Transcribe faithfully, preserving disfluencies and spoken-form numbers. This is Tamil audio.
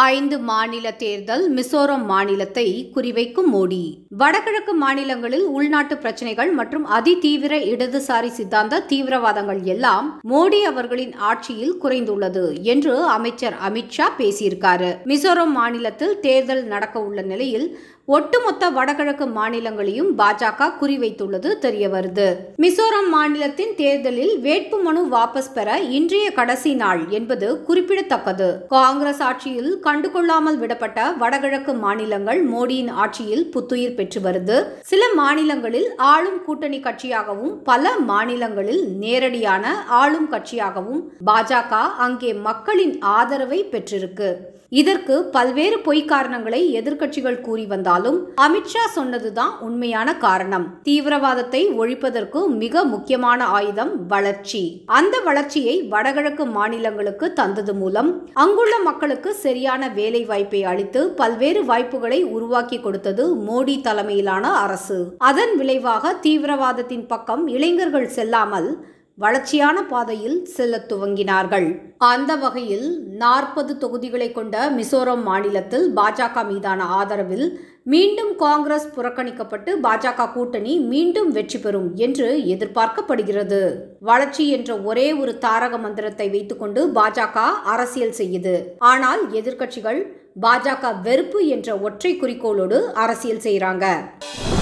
ஐந்து மாநில தேர்தல் மிசோரம் மாநிலத்தை குறிவைக்கும் மோடி. வடகிழக்கு மாநிலங்களில் உள்நாட்டு பிரச்சனைகள் மற்றும் அதிதீவிர இடதுசாரி சித்தாந்த தீவிரவாதங்கள் எல்லாம் மோடி அவர்களின் ஆட்சியில் குறைந்துள்ளது என்று அமைச்சர் அமித்ஷா பேசியிருக்காரு. மிசோரம் மாநிலத்தில் தேர்தல் நடக்க உள்ள நிலையில் ஒட்டுமொத்த வடகிழக்கு மாநிலங்களையும் பாஜக குறிவைத்துள்ளது தெரிய வருது. மிசோரம் மாநிலத்தின் தேர்தலில் வேட்புமனு வாபஸ் பெற இன்றைய கடைசி நாள் என்பது குறிப்பிடத்தக்கது. காங்கிரஸ் ஆட்சியில் கண்டுகொள்ளாமல் விடப்பட்ட வடகிழக்கு மாநிலங்கள் மோடியின் ஆட்சியில் புத்துயிர் பெற்று வருது. சில மாநிலங்களில் ஆளும் கூட்டணி கட்சியாகவும் பல மாநிலங்களில் நேரடியான ஆளும் கட்சியாகவும் பாஜக அங்கே மக்களின் ஆதரவை பெற்றிருக்கு. இதற்கு பல்வேறு பொய் காரணங்களை எதிர்க்கட்சிகள் கூறி வந்தாலும் அமித்ஷா சொன்னதுதான் உண்மையான காரணம். தீவிரவாதத்தை ஒழிப்பதற்கு மிக முக்கியமான ஆயுதம் வளர்ச்சி. அந்த வளர்ச்சியை வடகிழக்கு மாநிலங்களுக்கு தந்தது மூலம் அங்குள்ள மக்களுக்கு சரியான வேலை வாய்ப்பை அளித்து பல்வேறு வாய்ப்புகளை உருவாக்கி கொடுத்தது மோடி தலைமையிலான அரசு. அதன் விளைவாக தீவிரவாதத்தின் பக்கம் இளைஞர்கள் செல்லாமல் வளர்ச்சியான பாதையில் செல்ல துவங்கினார்கள். அந்த வகையில் நாற்பது தொகுதிகளை கொண்ட மிசோரம் மாநிலத்தில் பாஜக மீதான ஆதரவில் மீண்டும் காங்கிரஸ் புறக்கணிக்கப்பட்டு பாஜக கூட்டணி மீண்டும் வெற்றி பெறும் என்று எதிர்பார்க்கப்படுகிறது. வளர்ச்சி என்ற ஒரே ஒரு தாரக மந்திரத்தை வைத்துக்கொண்டு பாஜக அரசியல் செய்யுது. ஆனால் எதிர்க்கட்சிகள் பாஜக வெறுப்பு என்ற ஒற்றை குறிக்கோளோடு அரசியல் செய்கிறாங்க.